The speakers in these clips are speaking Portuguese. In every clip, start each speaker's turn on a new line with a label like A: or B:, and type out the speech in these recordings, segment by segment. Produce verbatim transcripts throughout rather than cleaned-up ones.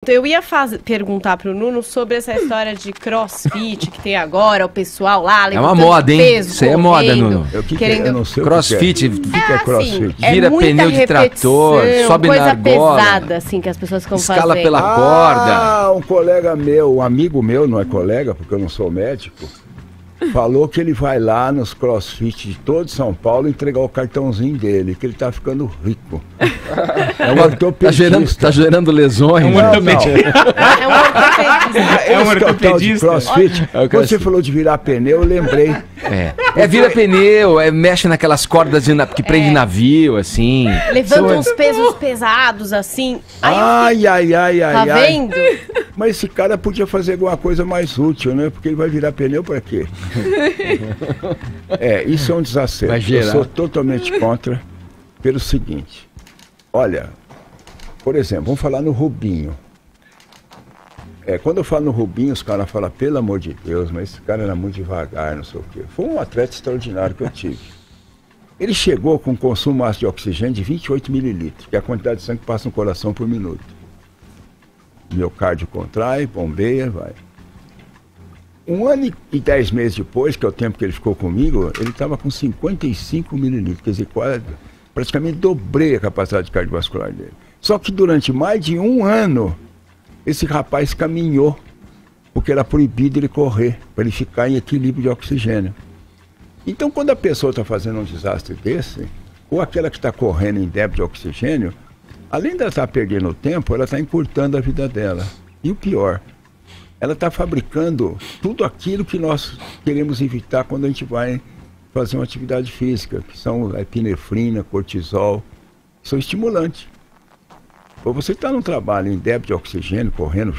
A: eu ia faz... perguntar pro Nuno sobre essa história de crossfit que tem agora, o pessoal lá
B: é uma moda, hein?
A: Peso,
B: isso aí é moda, Nuno.
C: Eu, que
A: querendo...
C: que é? Eu não sei
B: crossfit,
C: o que, que, é. que é crossfit?
A: É
B: vira pneu de trator, sobe
A: coisa
B: na argola,
A: pesada, assim, que as pessoas ficam
B: escala
A: fazendo.
B: pela
C: Ah,
B: corda.
C: um colega meu, um amigo meu, não é colega, porque eu não sou médico, falou que ele vai lá nos crossfit de todo São Paulo entregar o cartãozinho dele, que ele tá ficando rico. É um ortopedista.
B: Tá gerando, tá gerando lesões.
D: É um ortopedista.
A: É um ortopedista.
D: É um
C: Esse
D: ortopedista.
C: crossfit,
B: É o
C: quando você
B: crossfit.
C: falou de virar pneu, eu lembrei.
B: É, é vira pneu, é, mexe naquelas cordas de na- que prende
A: É.
B: navio, assim.
A: Levanta
B: São-
A: uns pesos pesados, assim. Aí eu
C: Ai, ai, ai, ai,
A: Tá
C: ai.
A: vendo?
C: Mas esse cara podia fazer alguma coisa mais útil, né? Porque ele vai virar pneu pra quê? É, isso é um desacerto.
B: Vai gerar.
C: Eu sou totalmente contra pelo seguinte. Olha, por exemplo, vamos falar no Rubinho. É, quando eu falo no Rubinho, os caras falam, pelo amor de Deus, mas esse cara era muito devagar, não sei o quê. Foi um atleta extraordinário que eu tive. Ele chegou com um consumo máximo de oxigênio de vinte e oito mililitros, que é a quantidade de sangue que passa no coração por minuto. Miocárdio contrai, bombeia, vai. Um ano e dez meses depois, que é o tempo que ele ficou comigo, ele estava com cinquenta e cinco mililitros, quer dizer, quase, praticamente dobrei a capacidade cardiovascular dele. Só que durante mais de um ano, esse rapaz caminhou, porque era proibido ele correr, para ele ficar em equilíbrio de oxigênio. Então, quando a pessoa está fazendo um desastre desse, ou aquela que está correndo em débito de oxigênio, além de ela estar perdendo tempo, ela está encurtando a vida dela. E o pior, ela está fabricando tudo aquilo que nós queremos evitar quando a gente vai fazer uma atividade física, que são a epinefrina, cortisol, que são estimulantes. Ou você está num trabalho em débito de oxigênio, correndo,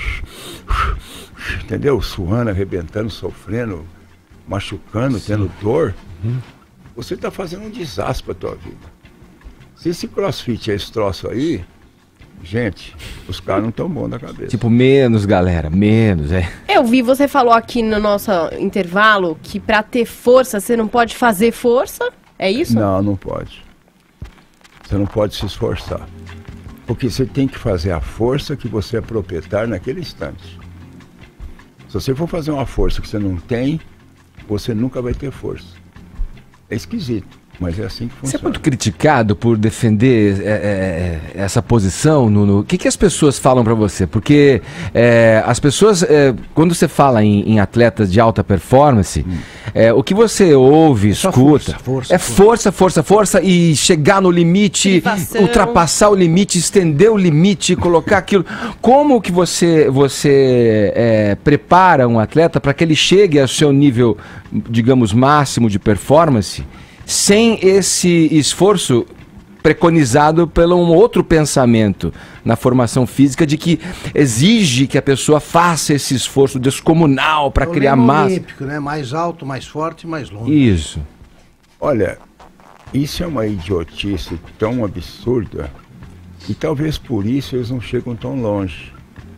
C: entendeu? Suando, arrebentando, sofrendo, machucando, Sim. tendo dor, uhum. você está fazendo um desastre para a tua vida. Se esse crossfit é esse troço aí, gente, os caras não estão bons da cabeça.
B: Tipo, menos, galera, menos, é.
A: Eu vi, você falou aqui no nosso intervalo que para ter força você não pode fazer força, é isso?
C: Não, não pode. Você não pode se esforçar. Porque você tem que fazer a força que você é proprietário naquele instante. Se você for fazer uma força que você não tem, você nunca vai ter força. É esquisito. Mas é assim que funciona.
B: Você é muito criticado por defender é, é, essa posição, Nuno. O que, que as pessoas falam pra você? Porque é, as pessoas, é, quando você fala em, em atletas de alta performance, hum. é, o que você ouve,
E: Só
B: escuta,
E: força, força,
B: é força, força, força e chegar no limite,
A: Privação.
B: ultrapassar o limite, estender o limite, colocar aquilo. Como que você, você é, prepara um atleta para que ele chegue ao seu nível, digamos, máximo de performance, sem esse esforço preconizado pelo um outro pensamento na formação física de que exige que a pessoa faça esse esforço descomunal para criar massa.
E: Olímpico, né? Mais alto, mais forte, mais longe.
B: Isso.
C: Olha, isso é uma idiotice tão absurda e talvez por isso eles não chegam tão longe.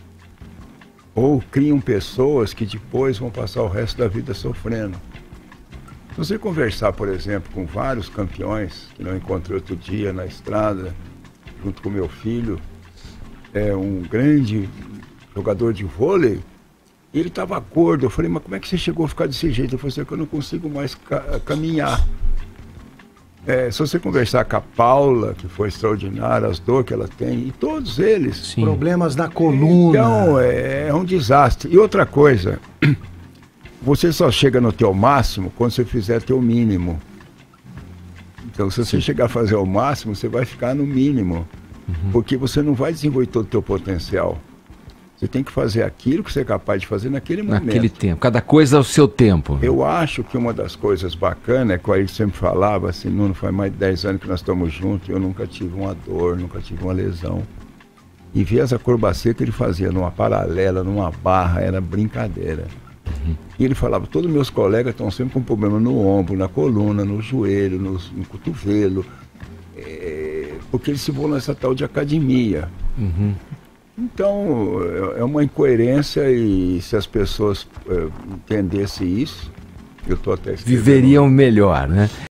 C: Ou criam pessoas que depois vão passar o resto da vida sofrendo. Se você conversar, por exemplo, com vários campeões que eu encontrei outro dia na estrada, junto com meu filho, é um grande jogador de vôlei, e ele estava gordo. Eu falei, mas como é que você chegou a ficar desse jeito? Ele falou assim, que eu não consigo mais ca caminhar. É, se você conversar com a Paula, que foi extraordinária, as dores que ela tem, e todos eles.
B: Sim.
E: Problemas na coluna.
C: Então, é, é um desastre. E outra coisa... Você só chega no teu máximo quando você fizer teu mínimo. Então, se você Sim. chegar a fazer o máximo, você vai ficar no mínimo. Uhum. Porque você não vai desenvolver todo o teu potencial. Você tem que fazer aquilo que você é capaz de fazer naquele momento.
B: Naquele tempo. Cada coisa ao seu tempo.
C: Eu acho que uma das coisas bacanas é que ele sempre falava assim, não faz mais de dez anos que nós estamos juntos, eu nunca tive uma dor, nunca tive uma lesão. E ver as acrobacias que ele fazia numa paralela, numa barra, era brincadeira. Uhum. E ele falava, todos os meus colegas estão sempre com problema no ombro, na coluna, no joelho, no, no cotovelo, é, porque eles se vão nessa tal de academia.
B: Uhum.
C: Então, é uma incoerência e se as pessoas é, entendessem isso, eu estou até...
B: Viveriam melhor, né?